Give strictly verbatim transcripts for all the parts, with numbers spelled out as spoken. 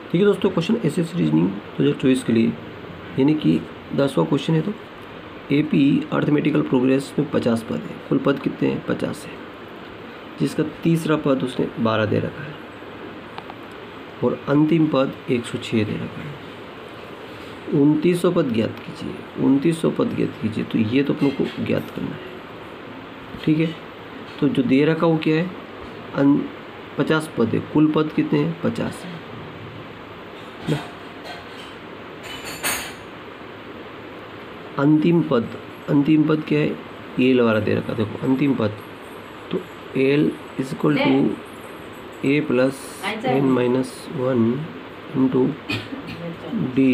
ठीक है दोस्तों, क्वेश्चन एसएस रीजनिंग दो हज़ार चौबीस के लिए, यानी कि दसवां क्वेश्चन है। तो एपी अर्थमेटिकल प्रोग्रेस में पचास पद है, कुल पद कितने हैं? पचास है, जिसका तीसरा पद उसने बारह दे रखा है और अंतिम पद एक सौ छः दे रखा है। उनतीस सौ पद ज्ञात कीजिए, उनतीस सौ पद ज्ञात कीजिए। तो ये तो अपनों को ज्ञात करना है, ठीक है। तो जो दे रखा वो क्या है? अन पचास पद है, कुल पद कितने हैं? पचास है ना। अंतिम पद, अंतिम पद क्या है? एल वाला दे रखा, देखो अंतिम पद। तो L is equal to A plus N minus one into D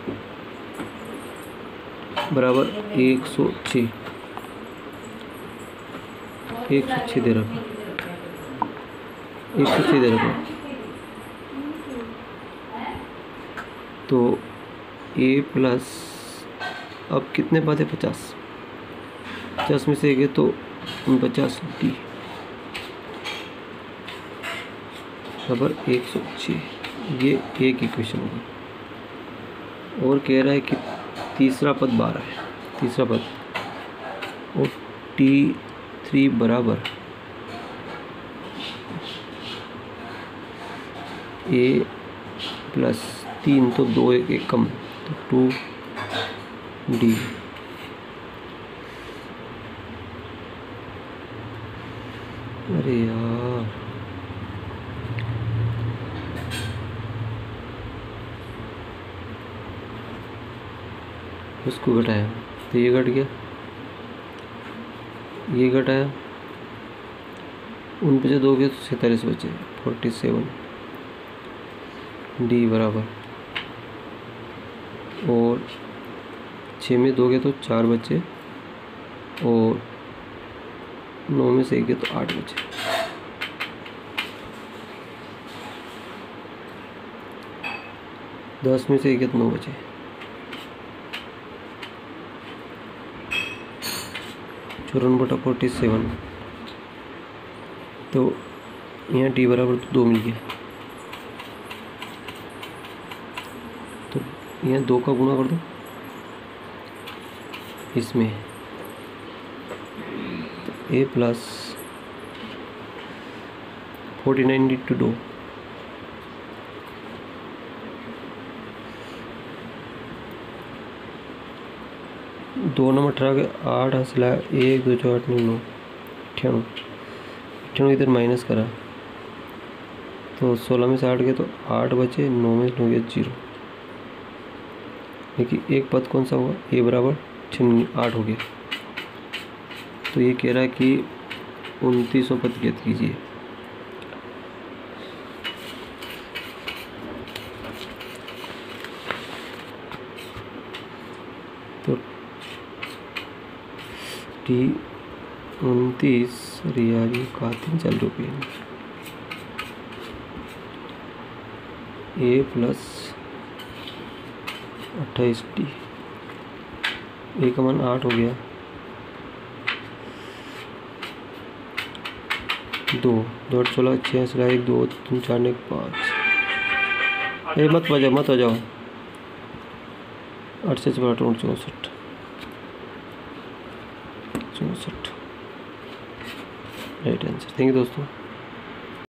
बराबर एक सौ छः, एक सौ छः दे रखा, एक सौ छः दे रखा। तो ए प्लस, अब कितने पद है? पचास, पचास में से एक है तो पचास डी बराबर एक सौ छः। ये एक इक्वेशन होगा। और कह रहा है कि तीसरा पद बारह है, तीसरा पद, और टी थ्री बराबर ए प्लस तीन, तो दो एक एक कम, तो टू डी। अरे यार, उसको घटाया तो ये घट गया, ये घटाया, उन पे से दो गए तो सैंतालीस बचे, फोर्टी सेवन डी बराबर, और छः में दो गए तो चार बचे, और नौ में से एक गए तो आठ बचे। दस में से एक गए तो नौ बचे। चौरानवे बटा फोर्टी सेवन, तो यहाँ टी बराबर तो दो मिल गया, तो यहाँ दो का गुणा कर दो इसमें, तो A plus forty nine into दो, दो नंबर अठारह के आठ हासिल है, एक दो चौ आठ नौ नौ अट्ठानवे, अट्ठानवे इधर माइनस करा तो सोलह में से आठ गए तो आठ बचे, नौ में से नौ गया जीरो। देखिए एक पद कौन सा हुआ? ए बराबर छः आठ हो गया। तो ये कह रहा है कि उनतीस सौ पद ज्ञात कीजिए। तो टी उनतीस रियाली का तीन चार रुपये, ए प्लस अट्ठाईस डी, ए का मान आठ हो गया, दो दो आठ सोलह, छः सिला एक, दो तीन चार एक पाँच। ए मत बजाओ, मत बजाओ। आठ से चौसठ चौंसठ चौंसठ राइट आंसर। थैंक यू दोस्तों।